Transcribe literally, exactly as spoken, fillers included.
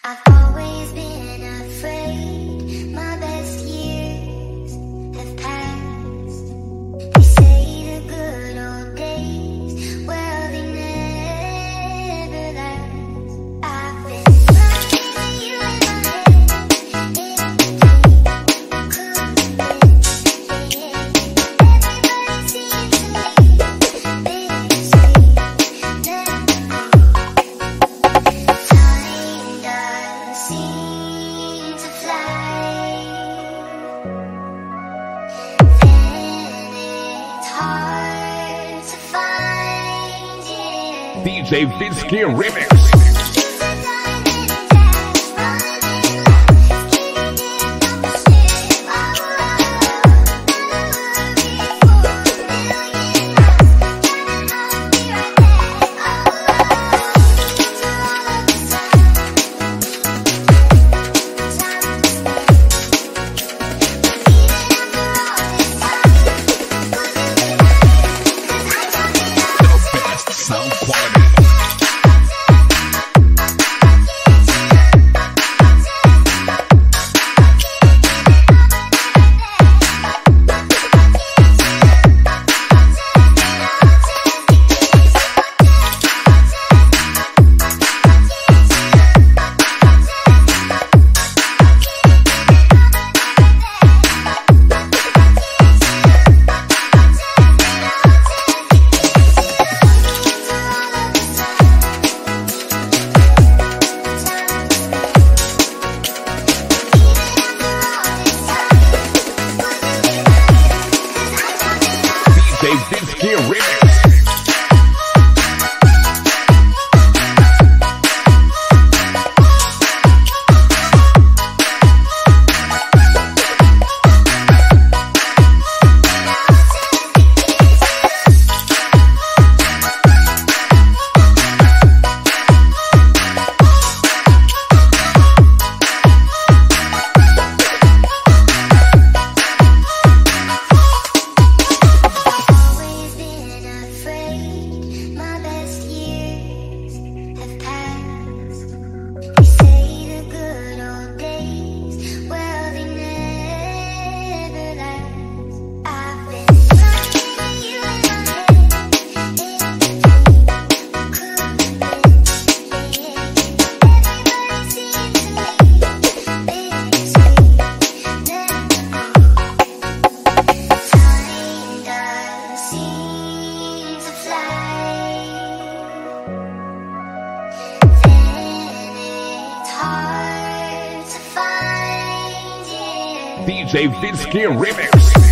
I've always been afraid my best years have passed. They say the good old days, well, they never last. I've been running with you in my head, in between, couldn't win, yeah. Everybody seems to leave, bittersweet memories. Time does seem to fly, and it's hard to find, yeah. D J Vinzkie REMIX. Sound quality. Vinzkie REMIX. D J Vinzkie REMIX.